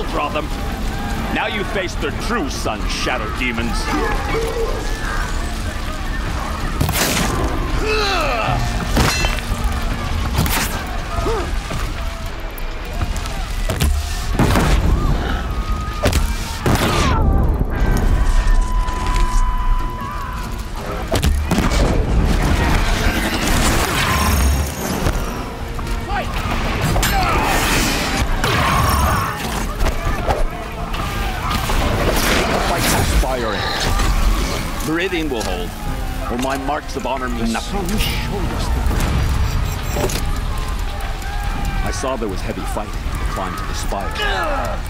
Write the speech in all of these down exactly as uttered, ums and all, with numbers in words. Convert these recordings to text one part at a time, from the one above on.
draw them. Now you face their true sun, shadow demons. Meridian will hold, or my marks of honor mean nothing. I saw there was heavy fighting to climb to the spire.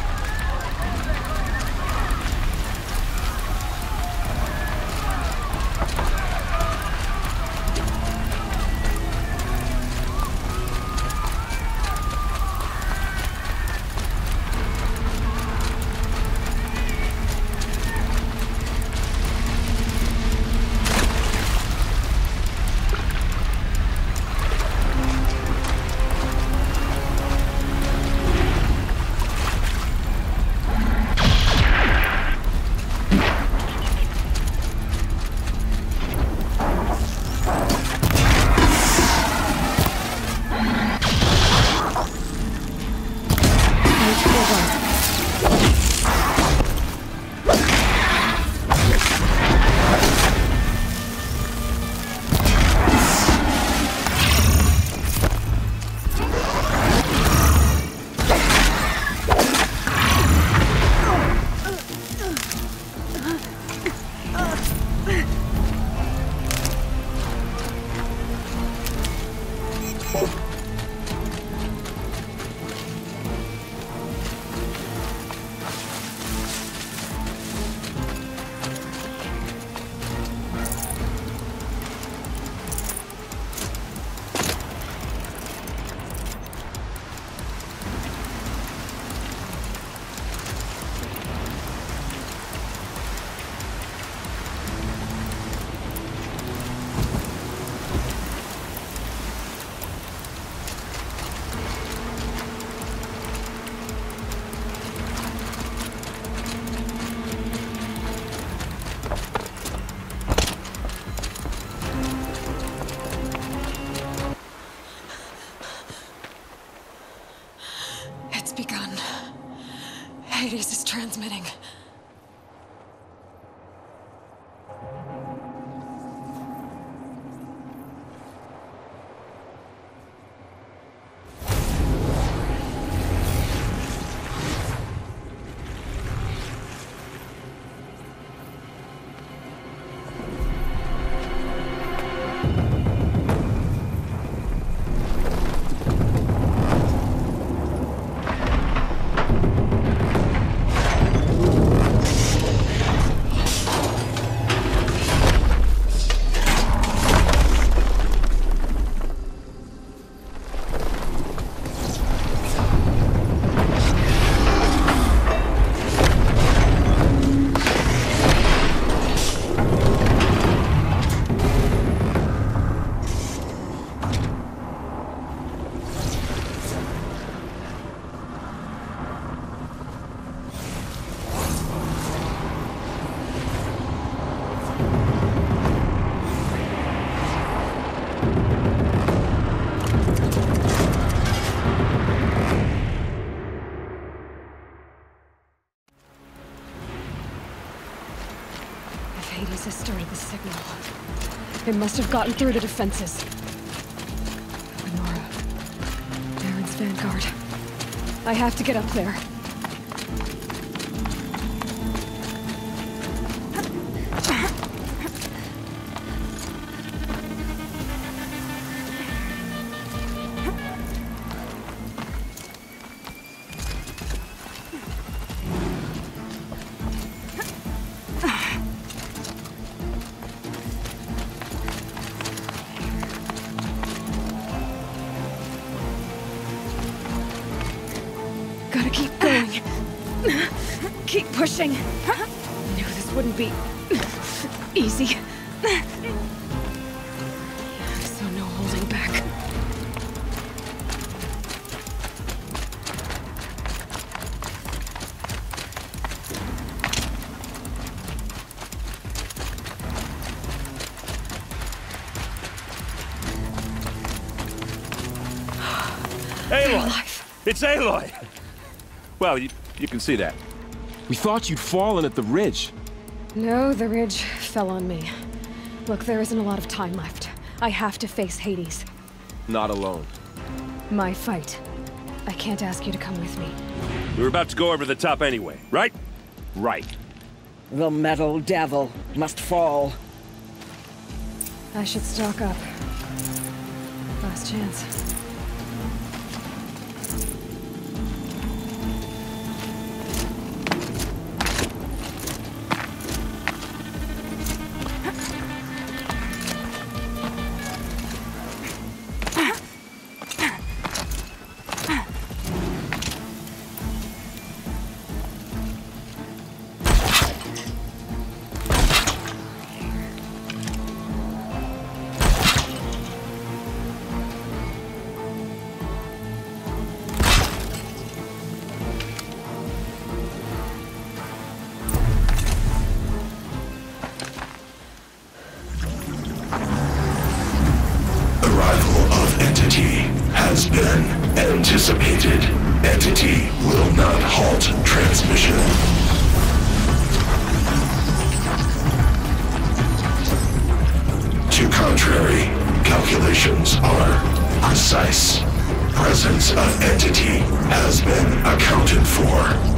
Begun. Hades is transmitting. Hades has started the signal. It must have gotten through the defenses. Lenora. Baron's vanguard. I have to get up there. Gotta keep going. Keep pushing. Knew this wouldn't be easy. So no holding back. Aloy! alive. It's Aloy! Well, you, you can see that. We thought you'd fallen at the ridge. No, the ridge fell on me. Look, there isn't a lot of time left. I have to face Hades. Not alone. My fight. I can't ask you to come with me. We were about to go over the top anyway, right? Right. The metal devil must fall. I should stock up. Last chance. Has been anticipated. Entity will not halt transmission. To contrary, calculations are precise. Presence of entity has been accounted for.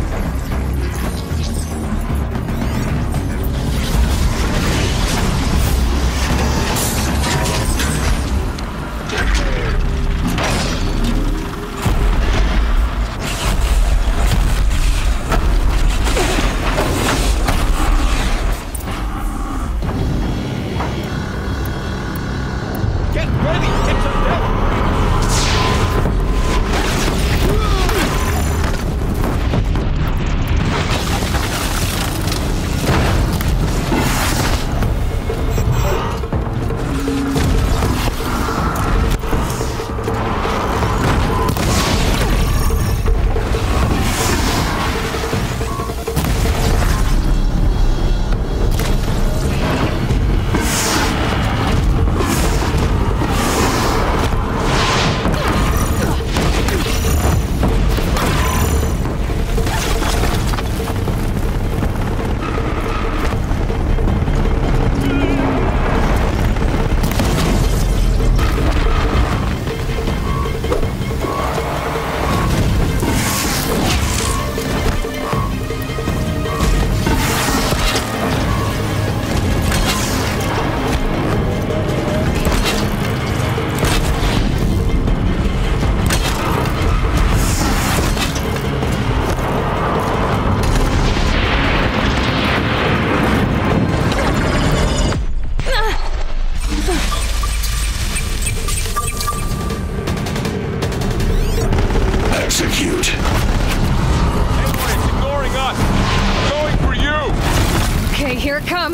Here it comes!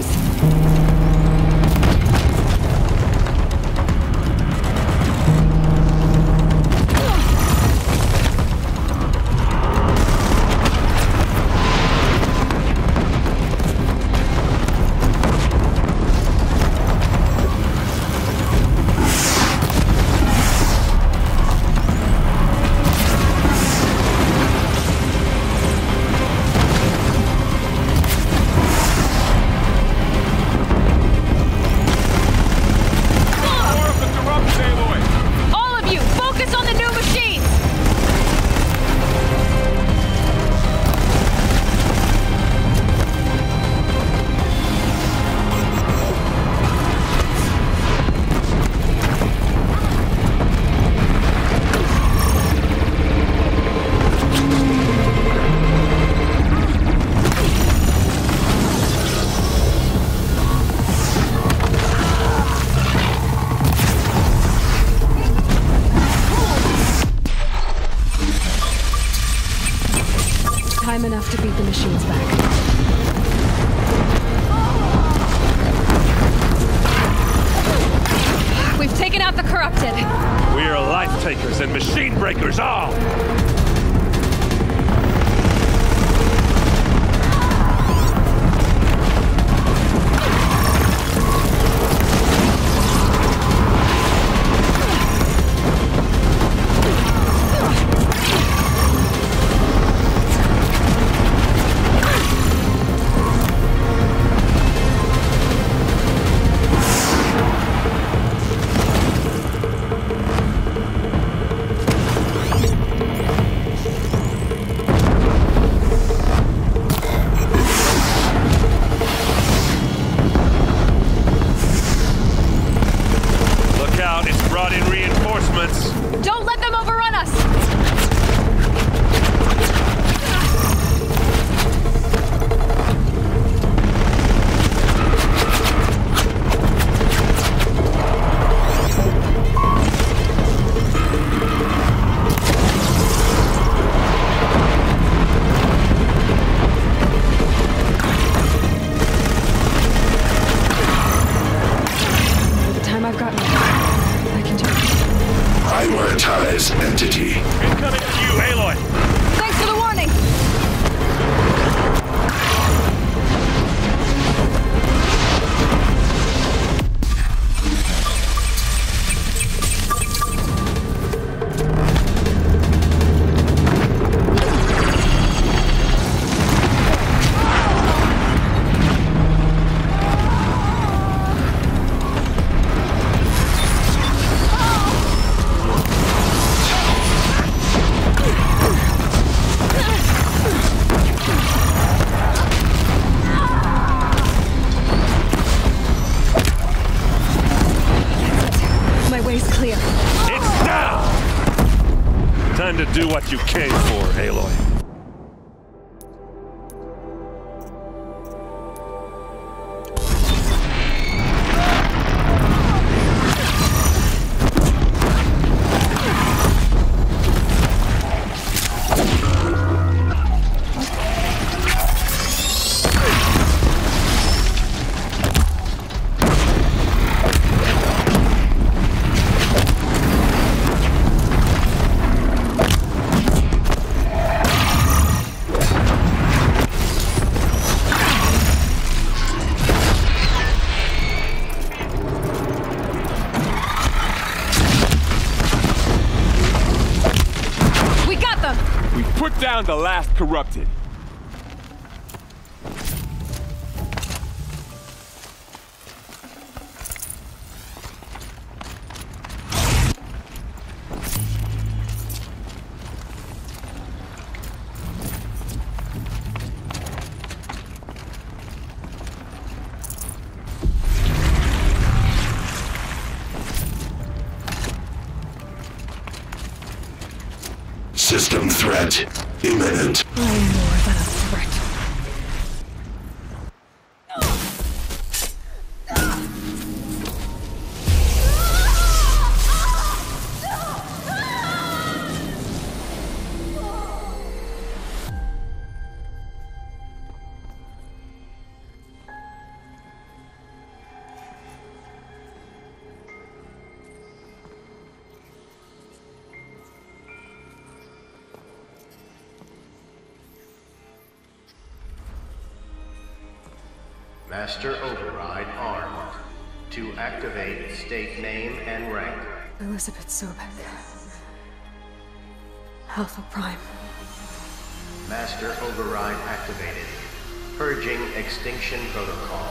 Time enough to beat the machines back. We've taken out the corrupted. We are life takers and machine breakers all! Ugh! Do what you came for, Aloy. Down the last corrupted. System threat imminent. I'm more than a threat. Master Override armed. To activate, state name and rank. Elizabeth Sobek. Alpha Prime. Master Override activated. Purging Extinction Protocol.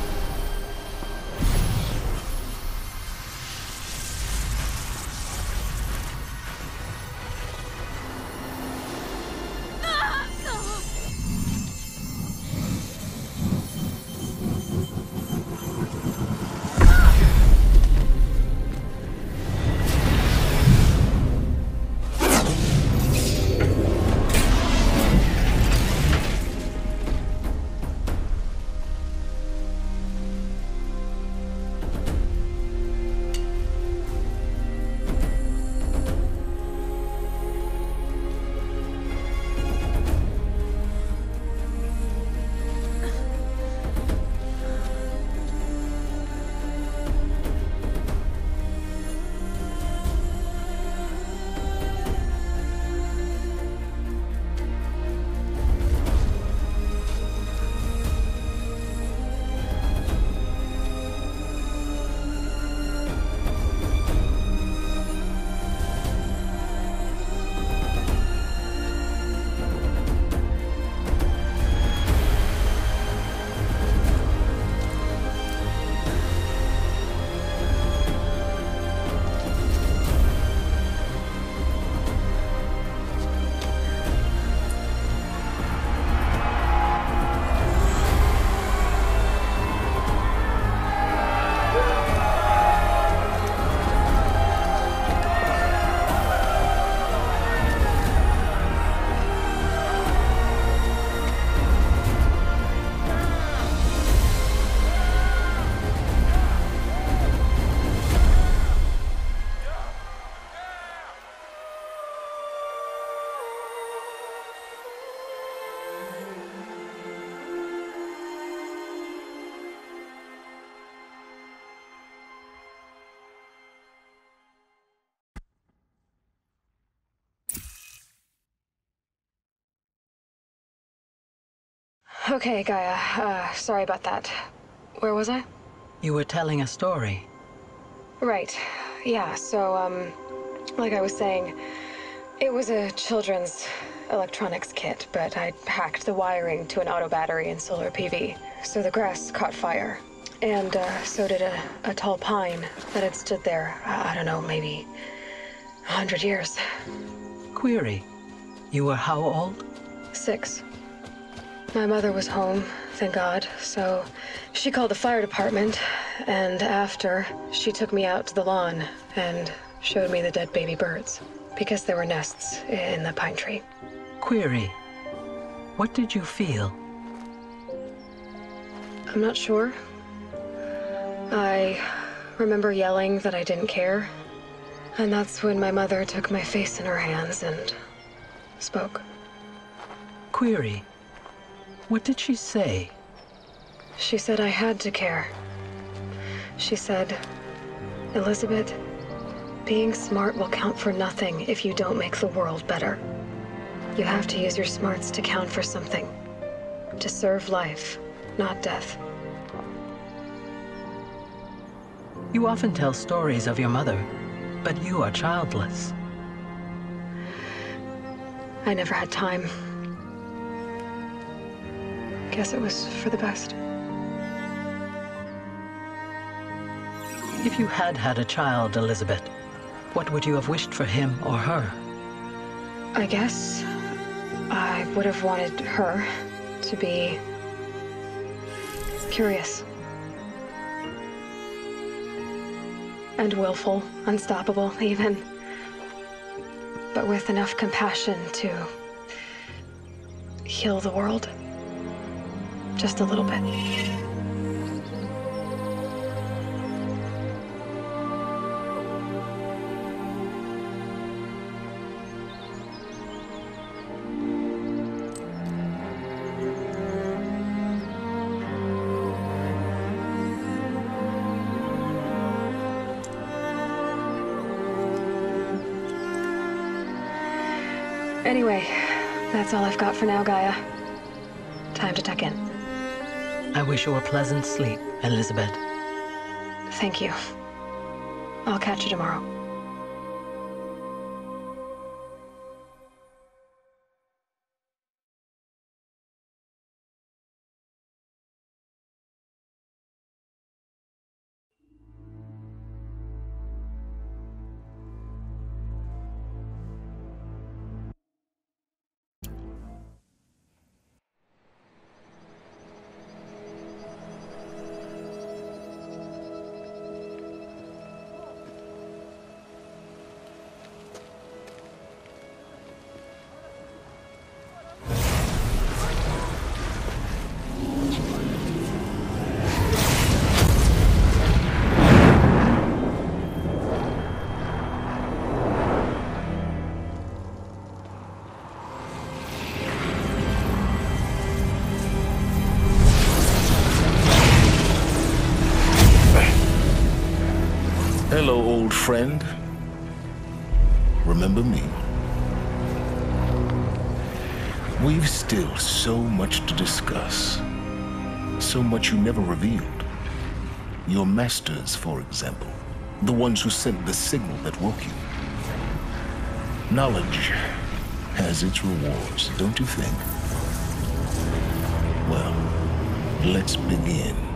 Okay, Gaia. Uh, sorry about that. Where was I? You were telling a story. Right. Yeah, so, um, like I was saying, it was a children's electronics kit, but I hacked the wiring to an auto battery and solar P V. So the grass caught fire. And, uh, so did a, a tall pine that had stood there, uh, I don't know, maybe a hundred years. Query. You were how old? Six. My mother was home, thank God, so she called the fire department, and after, she took me out to the lawn and showed me the dead baby birds. because there were nests in the pine tree. Query. What did you feel? I'm not sure. I remember yelling that I didn't care. And that's when my mother took my face in her hands and spoke. Query. What did she say? She said I had to care. She said, Elizabeth, being smart will count for nothing if you don't make the world better. You have to use your smarts to count for something. To serve life, not death. You often tell stories of your mother, but you are childless. I never had time. Guess it was for the best. If you had had a child, Elizabeth, what would you have wished for him or her? I guess I would have wanted her to be curious. And willful, unstoppable, even. But with enough compassion to heal the world. Just a little bit. Anyway, that's all I've got for now, Gaia. Time to tuck in. I wish you a pleasant sleep, Elizabeth. Thank you. I'll catch you tomorrow. Hello, old friend. Remember me? We've still so much to discuss. So much you never revealed. Your masters, for example. The ones who sent the signal that woke you. Knowledge has its rewards, don't you think? Well, let's begin.